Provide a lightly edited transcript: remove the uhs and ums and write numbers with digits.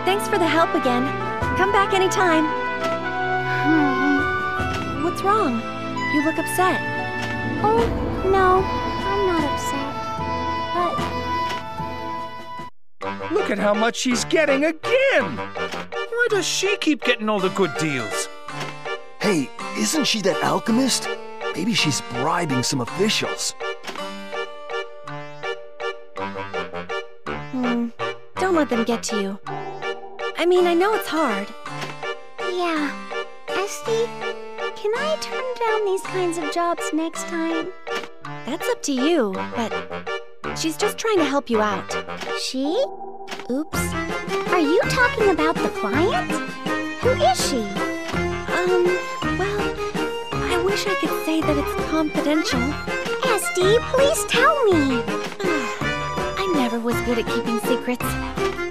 Thanks for the help again. Come back anytime. What's wrong? You look upset. Oh, no, I'm not upset. But... Look at how much she's getting again! Why does she keep getting all the good deals? Hey, isn't she that alchemist? Maybe she's bribing some officials. Don't let them get to you. I mean, I know it's hard. Yeah. Esty, can I turn down these kinds of jobs next time? That's up to you, but she's just trying to help you out. She? Oops. Are you talking about the client? Who is she? Well, I wish I could say that it's confidential. Esty, please tell me. I never was good at keeping secrets.